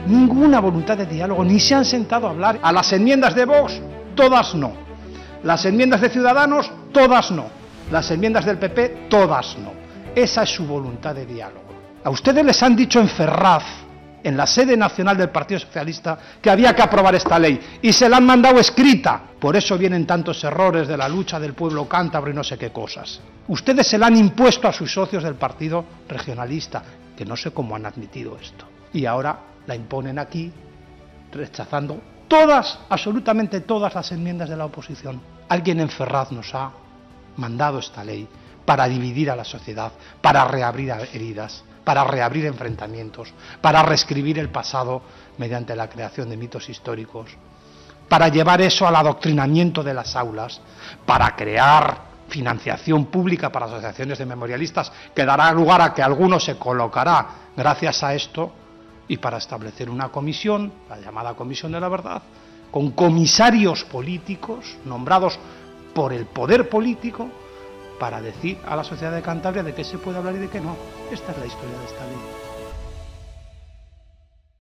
ninguna voluntad de diálogo, ni se han sentado a hablar. A las enmiendas de Vox, todas no. Las enmiendas de Ciudadanos, todas no. Las enmiendas del PP, todas no. Esa es su voluntad de diálogo. A ustedes les han dicho en Ferraz, en la sede nacional del Partido Socialista, que había que aprobar esta ley, y se la han mandado escrita. Por eso vienen tantos errores de la lucha del pueblo cántabro y no sé qué cosas. Ustedes se la han impuesto a sus socios del Partido Regionalista, que no sé cómo han admitido esto. Y ahora la imponen aquí, rechazando todas, absolutamente todas las enmiendas de la oposición. Alguien en Ferraz nos ha mandado esta ley para dividir a la sociedad, para reabrir heridas, para reabrir enfrentamientos, para reescribir el pasado mediante la creación de mitos históricos, para llevar eso al adoctrinamiento de las aulas, para crear financiación pública para asociaciones de memorialistas que dará lugar a que alguno se colocará gracias a esto, y para establecer una comisión, la llamada Comisión de la Verdad, con comisarios políticos nombrados por el poder político para decir a la sociedad de Cantabria de qué se puede hablar y de qué no. Esta es la historia de esta ley.